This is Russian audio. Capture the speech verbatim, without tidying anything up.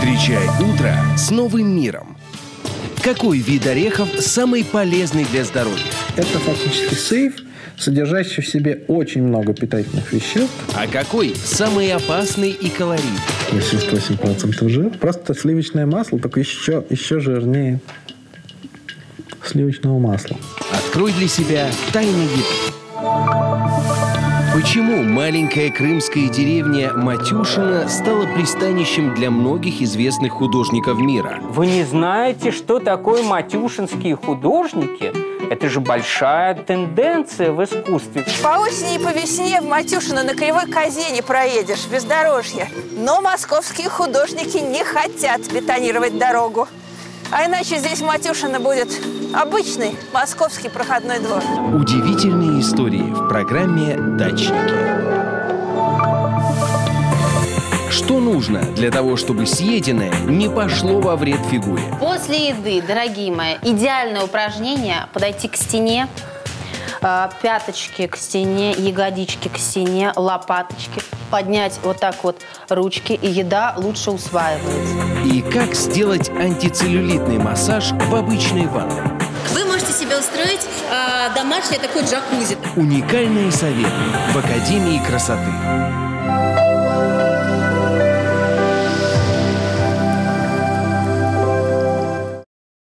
Встречай утро с новым миром. Какой вид орехов самый полезный для здоровья? Это фактически сейф, содержащий в себе очень много питательных веществ. А какой самый опасный и калорийный? восемьдесят восемь процентов жир. Просто сливочное масло, только еще, еще жирнее сливочного масла. Открой для себя тайны еды. Почему маленькая крымская деревня Матюшино стала пристанищем для многих известных художников мира? Вы не знаете, что такое матюшинские художники? Это же большая тенденция в искусстве. По осени и по весне в Матюшино на кривой козе не проедешь, бездорожье. Но московские художники не хотят бетонировать дорогу. А иначе здесь в Матюшино будет обычный московский проходной двор. Удивительные истории в программе «Дачники». Что нужно для того, чтобы съеденное не пошло во вред фигуре? После еды, дорогие мои, идеальное упражнение – подойти к стене, э, пяточки к стене, ягодички к стене, лопаточки, поднять вот так вот ручки, и еда лучше усваивается. И как сделать антицеллюлитный массаж в обычной ванной? Вы можете себе устроить э, домашнее такое джакузи. Уникальные советы в Академии красоты.